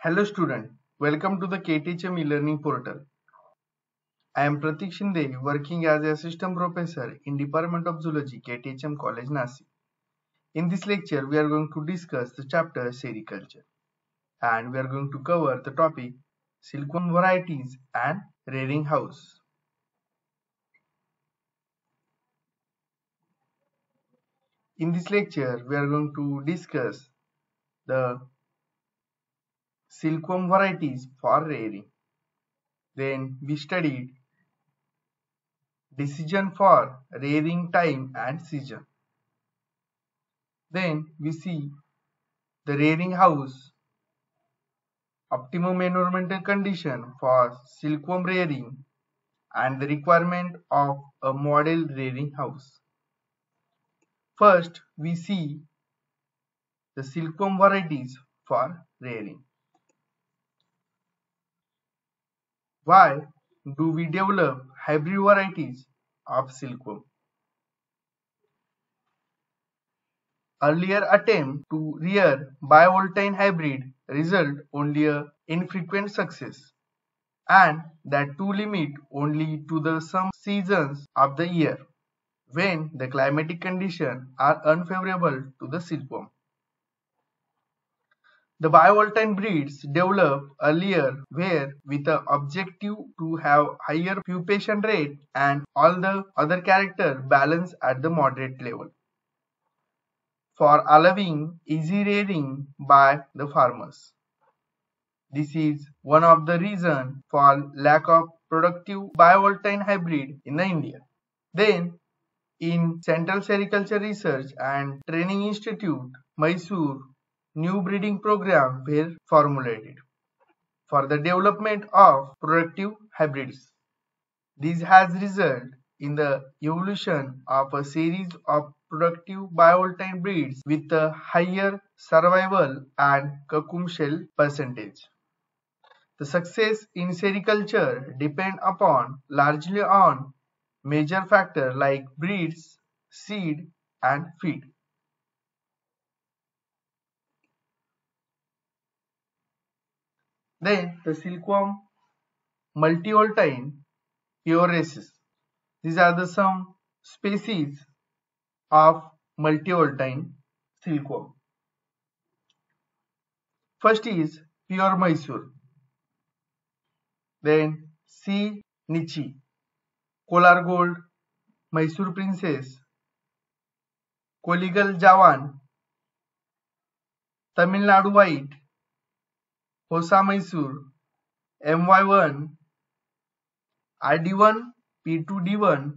Hello student, welcome to the KTHM e-learning portal. I am Pratik Shinde, working as a assistant professor in Department of Zoology, KTHM College, Nasik. In this lecture, we are going to discuss the chapter Sericulture, and we are going to cover the topic silkworm varieties and rearing house. In this lecture, we are going to discuss the silkworm varieties for rearing. Then we studied decision for rearing time and season. Then we see the rearing house, optimum environmental condition for silkworm rearing, and the requirement of a model rearing house. First, we see the silkworm varieties for rearing. Why do we develop hybrid varieties of silkworm? Earlier attempt to rear Bivoltine hybrid result only a infrequent success, and that too limit only to the some seasons of the year when the climatic conditions are unfavorable to the silkworm. The Bivoltine breeds developed earlier were with the objective to have higher pupation rate and all the other characters balanced at the moderate level, for allowing easy rearing by the farmers. This is one of the reasons for lack of productive Bivoltine hybrid in India. Then, in Central Sericulture Research and Training Institute, Mysore, new breeding programs were formulated for the development of productive hybrids. This has resulted in the evolution of a series of productive Bivoltine breeds with a higher survival and cocoon shell percentage. The success in sericulture depends largely on major factors like breeds, seed, and feed. Then the silkworm multivoltine pure races. These are the some species of multivoltine silkworm. First is pure Mysore, then C. Nichi, Kolar Gold, Mysore Princess, Koligal Jawan, Tamil Nadu White, Hosa Mysore, MY1, ID1, P2D1,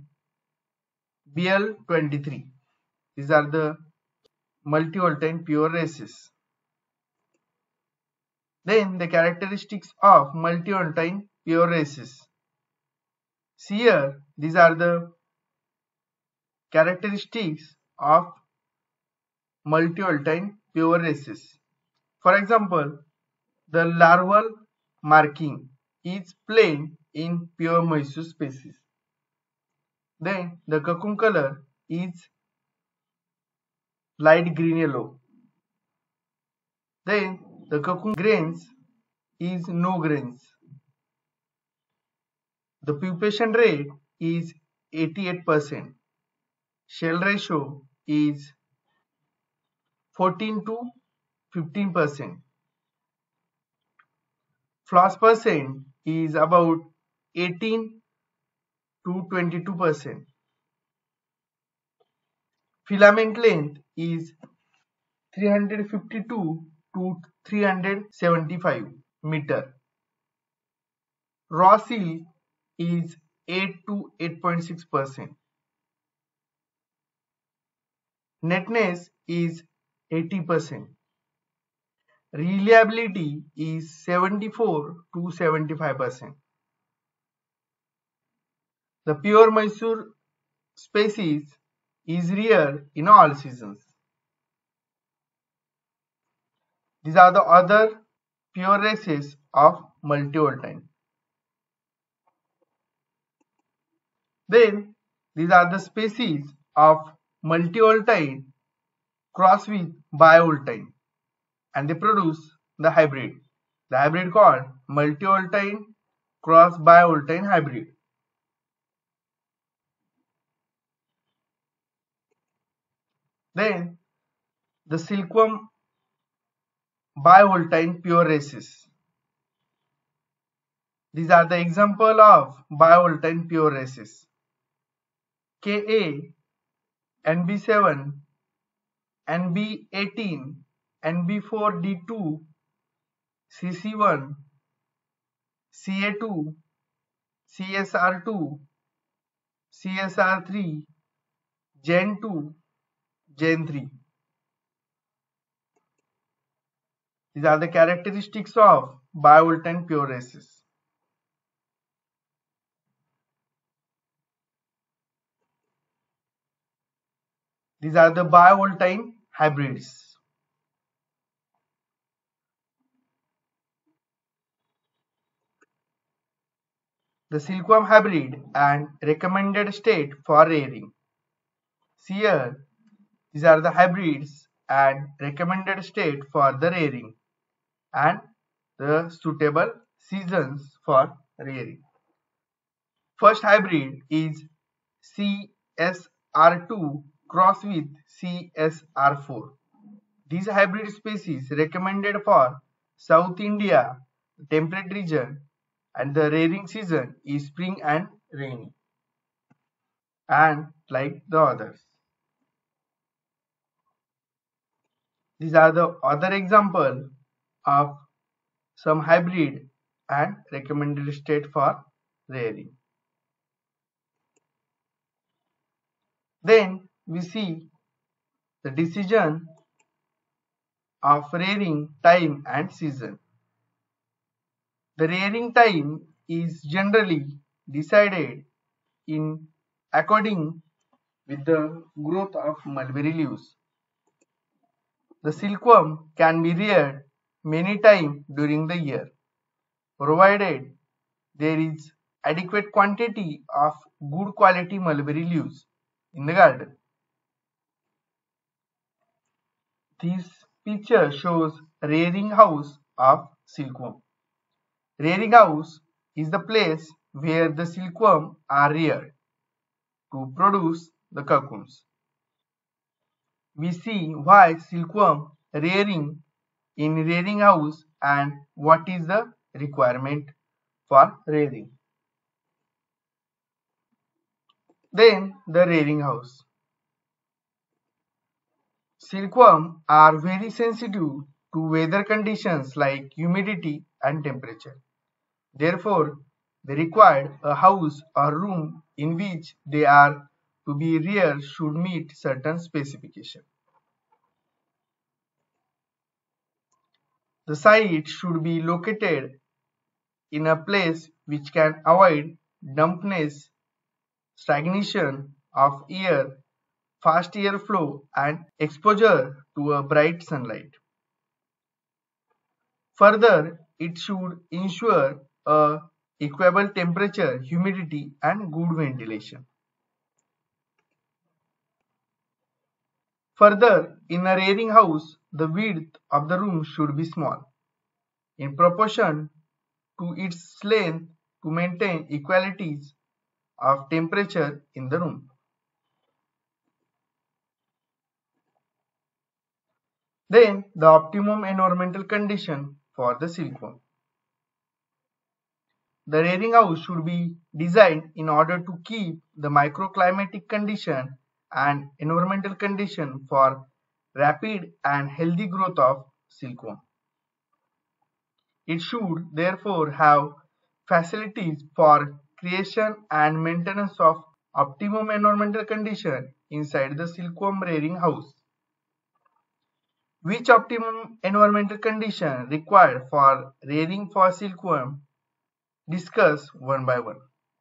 BL23. These are the multivoltine pure races. Then the characteristics of multivoltine pure races. See here, these are the characteristics of multivoltine pure races. For example, the larval marking is plain in pure Mysore species. Then the cocoon color is light green yellow. Then the cocoon grains is no grains. The pupation rate is 88%. Shell ratio is 14 to 15%. Floss percent is about 18 to 22%. Filament length is 352 to 375 meter. Raw silk is 8 to 8.6%. Netness is 80%. Reliability is 74 to 75%. The pure Mysore species is rare in all seasons. These are the other pure races of multivoltine. Then these are the species of multivoltine cross with bivoltine, and they produce the hybrid. the hybrid called multivoltine cross bivoltine hybrid. Then the silkworm bivoltine pure races. These are the example of bivoltine pure races: Ka, Nb7, Nb18, Nb4d2, Cc1, Ca2, CSR2, CSR3, Gen2, Gen3. These are the characteristics of bivoltine pure races. These are the bivoltine hybrids. The silkworm hybrid and recommended state for rearing. See here, these are the hybrids and recommended state for the rearing and the suitable seasons for rearing. First hybrid is CSR2 cross with CSR4. These hybrid species recommended for South India, temperate region, and the rearing season is spring and rainy. And like the others. These are the other example of some hybrid and recommended state for rearing. Then we see the decision of rearing time and season. The rearing time is generally decided in according with the growth of mulberry leaves. The silkworm can be reared many times during the year, provided there is adequate quantity of good quality mulberry leaves in the garden. This picture shows rearing house of silkworm. Rearing house is the place where the silkworm are reared to produce the cocoons. We see why silkworm rearing in rearing house and what is the requirement for rearing. Then the rearing house. Silkworm are very sensitive to weather conditions like humidity and temperature. Therefore, they require a house or room in which they are to be reared should meet certain specifications. The site should be located in a place which can avoid dampness, stagnation of air, fast airflow, and exposure to a bright sunlight. Further, it should ensure a equable temperature, humidity, and good ventilation. Further, in a rearing house, the width of the room should be small, in proportion to its length to maintain equalities of temperature in the room. Then, the optimum environmental condition for the silkworm. The rearing house should be designed in order to keep the microclimatic condition and environmental condition for rapid and healthy growth of silkworm. It should therefore have facilities for creation and maintenance of optimum environmental condition inside the silkworm rearing house. Which optimum environmental condition required for rearing for silkworm? Discuss one by one.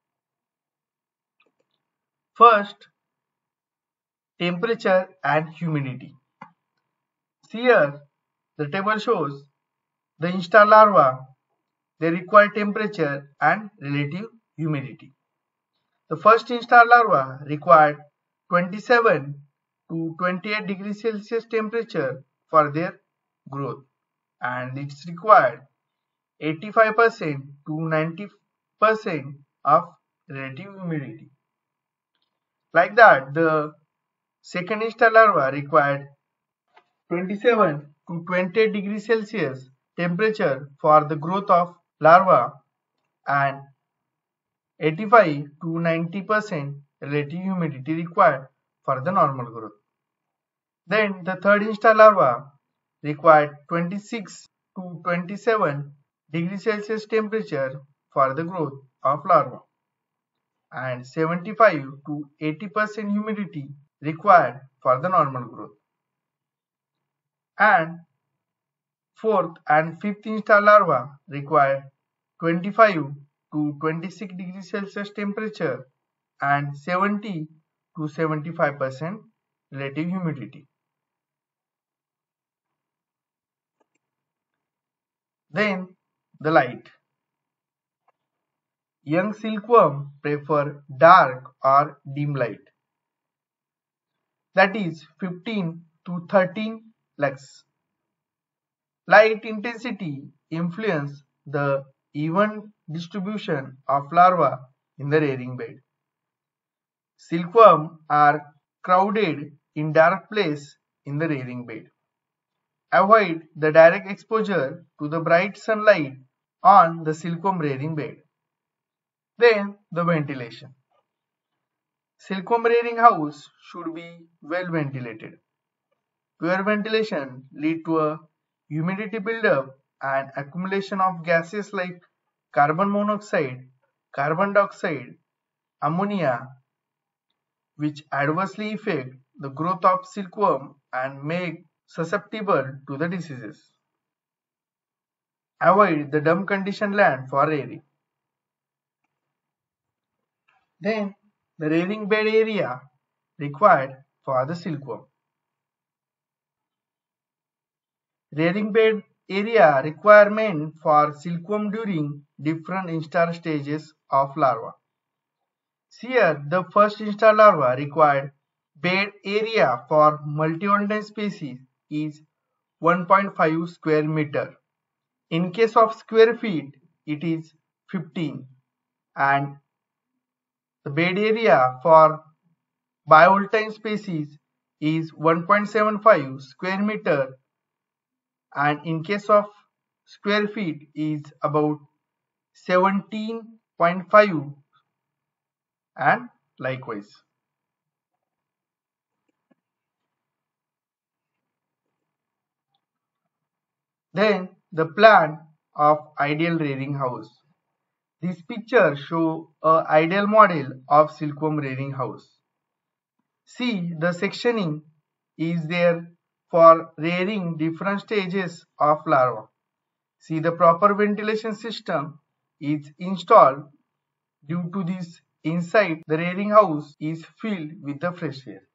First, temperature and humidity. Here, the table shows the instar larva, they require temperature and relative humidity. The first instar larva required 27 to 28 degrees Celsius temperature for their growth, and it's required 85% to 90% of relative humidity. Like that, the second instar larva required 27 to 28 degrees Celsius temperature for the growth of larva and 85 to 90% relative humidity required for the normal growth. Then the third instar larva required 26 to 27 degrees Celsius temperature for the growth of larva and 75 to 80% humidity required for the normal growth. And fourth and fifth instar larva require 25 to 26 degrees Celsius temperature and 70 to 75% relative humidity. Then the light. Young silkworm prefer dark or dim light, that is 15 to 13 lux. Light intensity influence the even distribution of larvae in the rearing bed. Silkworms are crowded in dark place in the rearing bed. Avoid the direct exposure to the bright sunlight on the silkworm rearing bed. Then the ventilation. Silkworm rearing house should be well ventilated. Poor ventilation lead to a humidity buildup and accumulation of gases like carbon monoxide, carbon dioxide, ammonia, which adversely affect the growth of silkworm and make susceptible to the diseases. Avoid the damp conditioned land for rearing. Then the rearing bed area required for the silkworm. Rearing bed area requirement for silkworm during different instar stages of larva. Here, the first instar larva required bed area for multi-online species is 1.5 square meter. In case of square feet, it is 15, and the bed area for bivoltine species is 1.75 square meter, and in case of square feet is about 17.5, and likewise. Then the plan of ideal rearing house. This picture shows an ideal model of silkworm rearing house. See, the sectioning is there for rearing different stages of larva. See, the proper ventilation system is installed. Due to this, inside the rearing house is filled with the fresh air.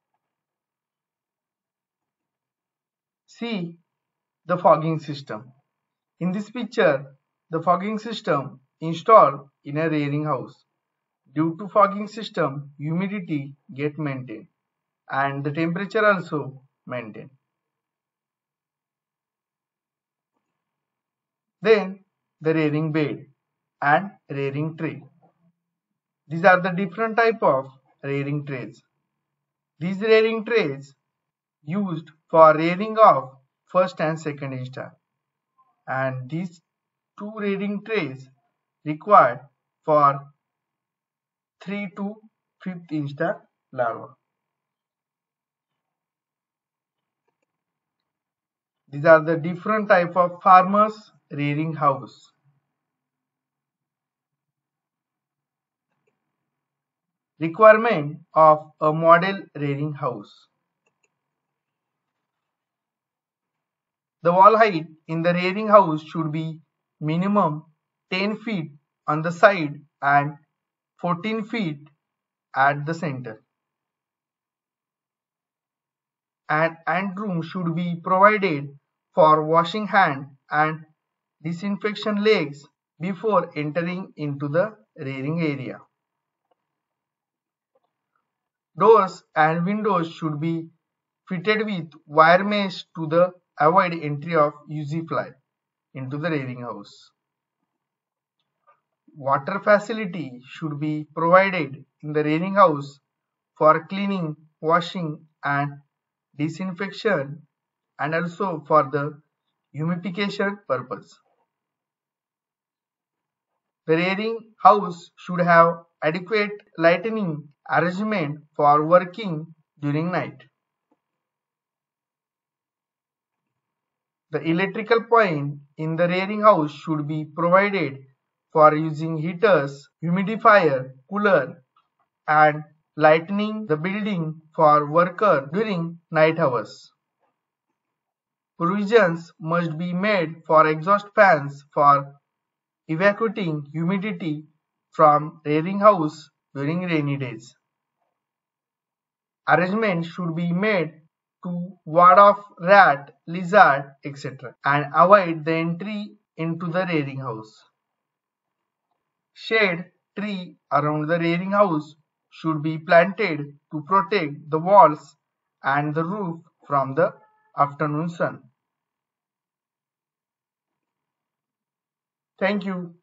See the fogging system. In this picture, the fogging system installed in a rearing house. Due to fogging system, humidity get maintained and the temperature also maintained. Then the rearing bed and rearing tray. These are the different type of rearing trays. These rearing trays used for rearing of first and second instar, and these two rearing trays required for 3 to 5th instar larva. These are the different type of farmers rearing house. Requirement of a model rearing house. The wall height in the rearing house should be minimum 10 feet on the side and 14 feet at the center. An ant room should be provided for washing hand and disinfection legs before entering into the rearing area. Doors and windows should be fitted with wire mesh to avoid entry of UZ fly. into the rearing house. Water facility should be provided in the rearing house for cleaning, washing and disinfection, and also for the humidification purpose. The rearing house should have adequate lighting arrangement for working during night. The electrical point in the rearing house should be provided for using heaters, humidifier, cooler and lightening the building for worker during night hours. Provisions must be made for exhaust fans for evacuating humidity from rearing house during rainy days. Arrangements should be made to ward off rat, lizard, etc. and avoid the entry into the rearing house. Shade tree around the rearing house should be planted to protect the walls and the roof from the afternoon sun. Thank you.